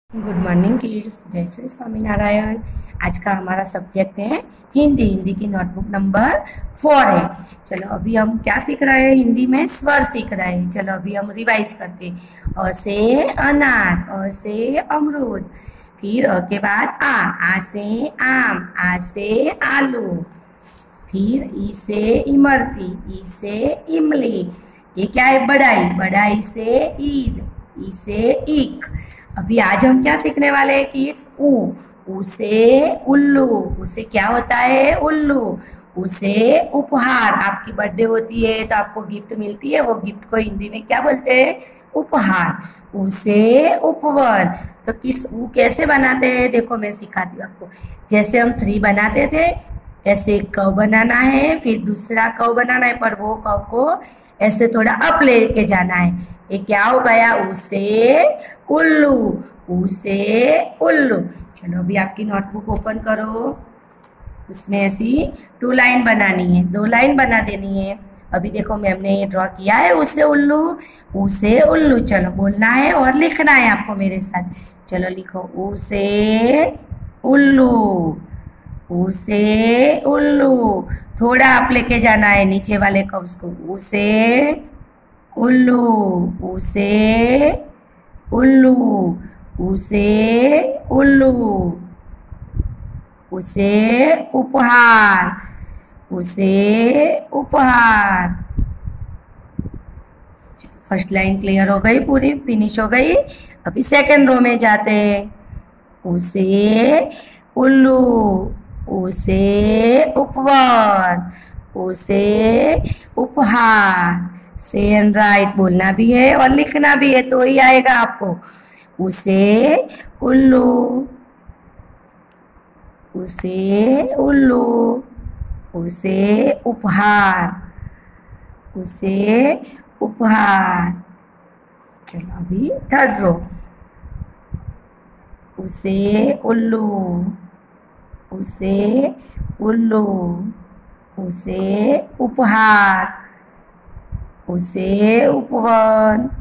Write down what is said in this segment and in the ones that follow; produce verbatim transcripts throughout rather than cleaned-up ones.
Good morning kids, जय श्री स्वामीनारायण। आज का हमारा सब्जेक्ट है हिंदी। हिंदी की नोटबुक नंबर फोर है। चलो अभी हम क्या सीख रहे हैं? हिंदी में स्वर सीख रहे हैं। चलो अभी हम रिवाइज करते हैं। अ से अनार, अ से अमरूद, फिर अ के बाद आ, आ से आम, आ से आलू, फिर ई से इमरती, ई से इमली। ये क्या है? बढ़ाई, बढ़ाई से ईद, ई से ईख। अभी आज हम क्या सीखने वाले हैं किड्स? ऊ, ऊ से उल्लू, उसे क्या होता है? उल्लू। उसे उपहार, आपकी बर्थडे होती है तो आपको गिफ्ट मिलती है, वो गिफ्ट को हिंदी में क्या बोलते हैं? उपहार। उसे उपवन। तो किड्स ऊ कैसे बनाते हैं? देखो मैं सिखाती हूँ आपको। जैसे हम थ्री बनाते थे, ऐसे एक कव बनाना है, फिर दूसरा कव बनाना है, पर वो कव को ऐसे थोड़ा अप लेके जाना है। ये क्या हो गया? उसे उल्लू, उसे उल्लू। चलो अभी आपकी नोटबुक ओपन करो। उसमें ऐसी टू लाइन बनानी है, दो लाइन बना देनी है। अभी देखो मैम ने ये ड्रॉ किया है, उसे उल्लू, उसे उल्लू। चलो बोलना है और लिखना है आपको मेरे साथ। चलो लिखो, उसे उल्लू, उसे उल्लू। थोड़ा आप लेके जाना है नीचे वाले कव्स को। उसे उल्लू, उसे उल्लू, उसे उल्लू, उसे उपहार, उसे उपहार। फर्स्ट लाइन क्लियर हो गई, पूरी फिनिश हो गई। अभी सेकंड रो में जाते हैं। उसे उल्लू, उसे उपवन, उसे उपहार। से एंड राइट बोलना भी है और लिखना भी है, तो ही आएगा आपको। उसे उल्लू, उसे उल्लू, उसे उपहार, उसे उपहार। चलो अभी थर्ड रो। उसे उल्लू, उसे उल्लू, उसे उपहार, उसे उपवन।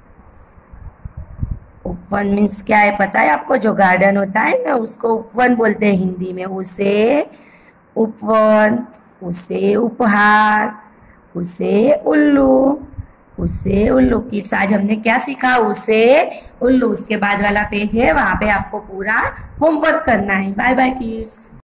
उपवन मीन्स क्या है पता है आपको? जो गार्डन होता है ना, उसको उपवन बोलते हैं हिंदी में। उसे उपवन, उसे उपहार, उसे उल्लू, उसे उल्लू। किड्स आज हमने क्या सीखा? उसे उल्लू। उसके बाद वाला पेज है, वहां पे आपको पूरा होमवर्क करना है। Bye bye kids.